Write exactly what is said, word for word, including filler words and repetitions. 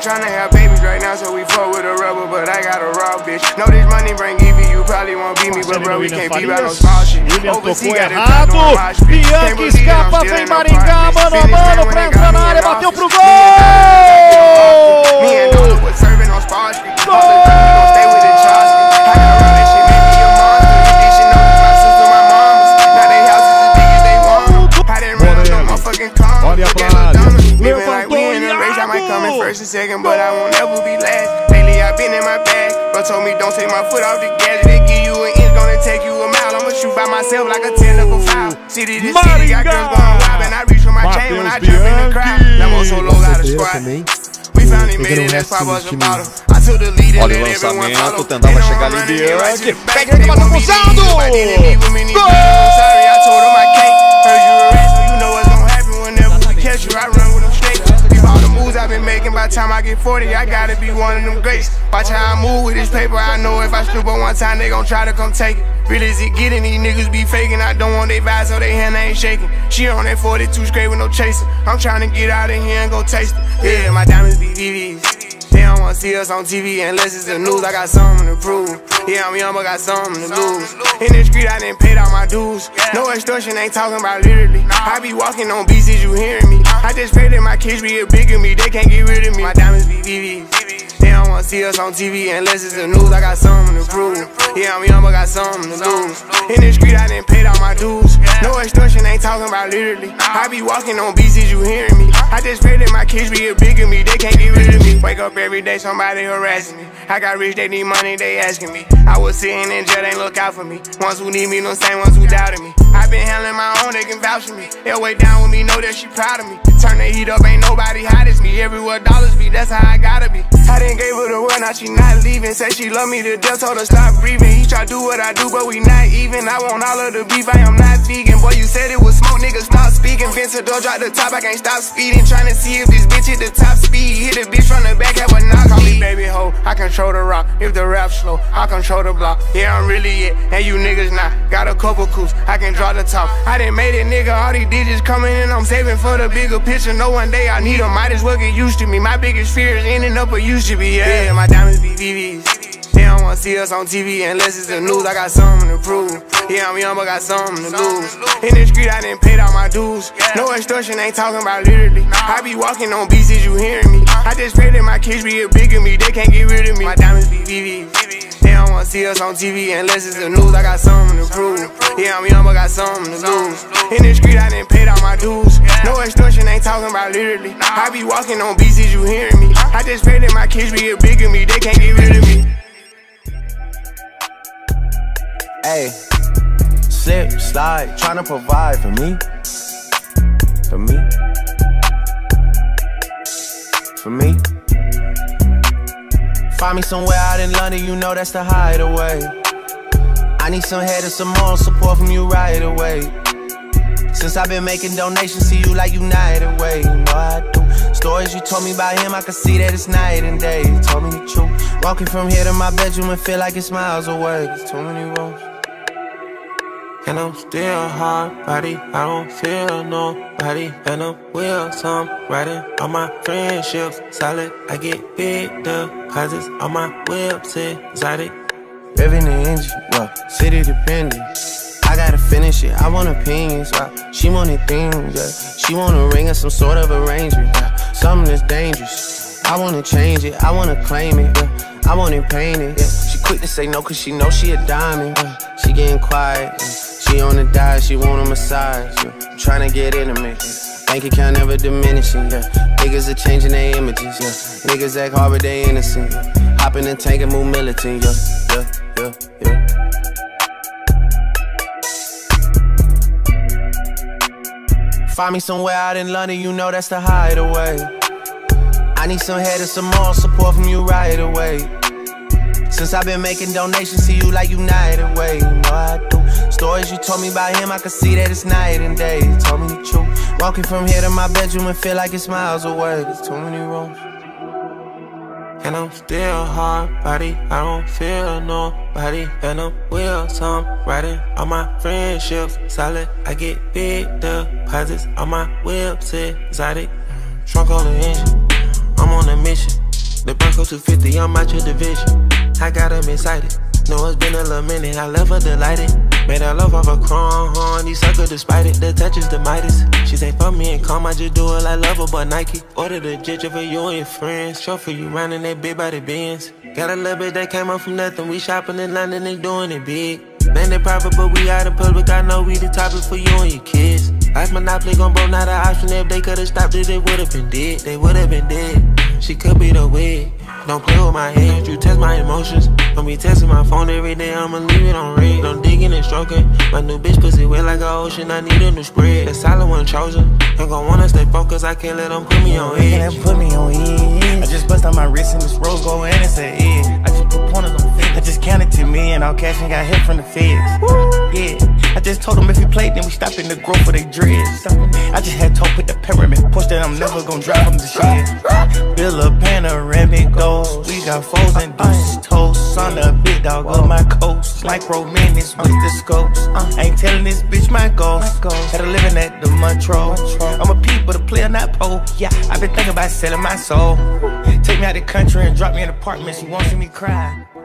tryna have babies right now, so we fuck with a rubber, but I got a raw bitch. Know this money bring Evie, you probably won't beat me, but bro, we can't be by no small shit. William tocou errado. Bianchi escapa, vem Maringá, mano a mano pra entrar na área, bateu pro gol! Olha pra área. Levantou Iago. First and second, but I won't ever be last. Lately I been in my bag, but told me don't take my foot off the gas. They give you an inch, gonna take you a mile. I'ma shoot by myself like a technical foul. City to city, got girls going wild, and I reach for my chain when I jump in the crowd. Lambo so low, got a squad. We found it, made it, that's five bucks a bottle. I took the lead and let everyone follow. Tentava chegar ali Bianchi. Pega ele, bateu cruzado. Gol! Sorry, I told him I can't. Heard you a rat, so you know what's gonna happen whenever we catch you. I run with them straight. All the moves I've been making, by the time I get forty, I gotta be one of them greats. Watch how I move with this paper, I know if I stoop on one time, they gon' try to come take it. Real as it getting, these niggas be faking. I don't want they vibes, so they hand ain't shaking. She on that forty-two straight with no chasing. I'm trying to get out of here and go taste it. Yeah, my diamonds be V Vs. They don't wanna see us on T V unless it's the news. I got something to prove. Yeah, I'm young, but got something to lose. In the street, I done paid all my dues. No extortion, ain't talking about literally. I be walking on beats, is you hearing me? I just pray that my kids be a bigger me. They can't get rid of me. My diamonds be V Vs. They don't wanna see us on T V unless it's the news. I got something to prove. Yeah, I'm young, but got something to lose. In the street, I done paid all my dues. No extortion, ain't talking about literally. I be walking on beats, is you hearing me? I just pray that my kids be a bigger me. They can't get rid of me. Wake up every day, somebody harassing me. I got rich, they need money, they asking me. I was sitting in jail, they look out for me. Ones who need me, no same ones who doubted me. I been handling my own, they can vouch for me. They'll way down with me, know that she proud of me. Turn the heat up, ain't nobody hot as me. Everywhere dollars be, that's how I gotta be. I done gave her the world, now she not leaving. Say she love me to death, told her stop breathing. He try do what I do, but we not even. I want all of the beef, I am not vegan. Boy, you said it was smoke, niggas stop speaking. Vince door drop the top, I can't stop speeding. Trying to see if this bitch hit the top speed. Hit the bitch from the back, have a knock. Call me baby ho, I control the rock. If the rap slow, I control the block. Yeah, I'm really it, and you niggas not. Got a couple coups, I can draw the top. I done made it, nigga, all these digits coming in. I'm saving for the bigger picture. No one day I need them, might as well get used to me. My biggest fear is ending up where used to be. Yeah, yeah, my diamonds be V Vs. They don't wanna see us on T V unless it's the news. I got something to prove. Yeah, I'm young, but got something to lose. In the street, I done paid all my dues. No extortion, ain't talking about literally. I be walking on beats, is you hearing me? I just pray that my kids be a bigger me. They can't get rid of me. My diamonds be V Vs. They don't wanna see us on T V unless it's the news. I got something to prove. Yeah, I'm young, but got something to lose. In the street, I done paid all my dues. No extortion, ain't talking about literally. I be walking on beats, is you hearing me? I just pray that my kids be a bigger me. They can't get rid of me. Hey, slip, slide, tryna provide for me. For me. For me. Find me somewhere out in London, you know that's the hideaway. I need some head and some moral support from you right away. Since I've been making donations to you like United Way, you know I do. Stories you told me about him, I can see that it's night and day. You told me the truth. Walking from here to my bedroom and feel like it's miles away. There's too many roads. And I'm still hard body, I don't feel nobody. And I'm with some riding on my friendships. Solid, I get big deposits on my website. Exotic. Revving the engine, well, city dependent. I gotta finish it, I want opinions, wow. She wanted things, yeah. She want a ring or some sort of arrangement, yeah. Something that's dangerous. I wanna change it, I wanna claim it, yeah. I want it painted, yeah. She quick to say no cause she know she a diamond, yeah. She getting quiet, yeah. She on the diet, she want a massage, yeah. I'm tryna get intimate, yeah. Bank account never diminishing, yeah. Niggas are changing their images, yeah. Niggas act hard but they innocent, yeah. Hop in the tank and move militant, yeah. Yeah, yeah, yeah. Find me somewhere out in London, you know that's the hideaway. I need some head and some moral support from you right away. Since I've been making donations to you like United Way, you know I do. Stories you told me about him, I can see that it's night and day. You told me the truth. Walking from here to my bedroom and feel like it's miles away. There's too many roads. And I'm still hard body, I don't feel nobody. And I'm with some riding on my friendships. Solid, I get big deposits on my website. Exotic, trunk on the engine, I'm on a mission. The Bronco two fifty, I'm out your division. I got him excited. Know it's been a little minute, I left her delighted. Made her love off a chrome horn, these suckers despite it. The touch is the Midas. She say, fuck me and calm, I just do it like love her, but Nike. Ordered a jet for you and your friends. Show for you round in that big body Benz. Got a little bit that came up from nothing. We shopping in London, they doing it big. Name it private, but we out in public. I know we the topic for you and your kids. Life Monopoly gon' blow, not an option. If they could've stopped it, they would've been dead. They would've been dead. She could be the wig. Don't play with my hands, you test my emotions. Don't be testing my phone every day, I'ma leave it on red. Don't dig in and stroking. My new bitch pussy wet like an ocean, I need a new spread. The silent one chosen. I'm gon' wanna stay focused, I can't let them put me on edge. They put me on edge. I just bust on my wrist and this rose gold and it's an edge. I just put pointers on feds. I just counted to me and all cash and got hit from the feds. Woo. Yeah, I just told them if he played, then we stop in the growth for they dreads. I just had told with the pyramid push that I'm never gon' drop from the shed. Build a panoramic ghost. We got foes and deuces toast. On the big dog of my coast. Micro minutes with the scopes. I ain't telling this bitch my ghost. Had a living at the Montreux. I'm a peep but a player, not pole. Yeah, I've been thinking about selling my soul. Take me out the country and drop me in apartments. You won't see me cry.